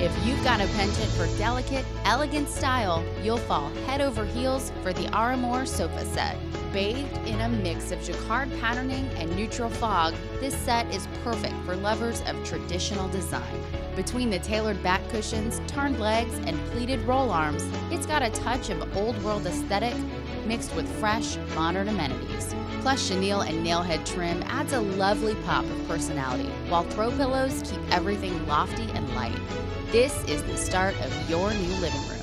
If you've got a penchant for delicate, elegant style, you'll fall head over heels for the Aramore sofa set. Bathed in a mix of jacquard patterning and neutral fog, this set is perfect for lovers of traditional design. Between the tailored back cushions, turned legs, and pleated roll arms, it's got a touch of old-world aesthetic mixed with fresh, modern amenities. Plus, chenille and nailhead trim adds a lovely pop of personality, while throw pillows keep everything lofty and light. This is the start of your new living room.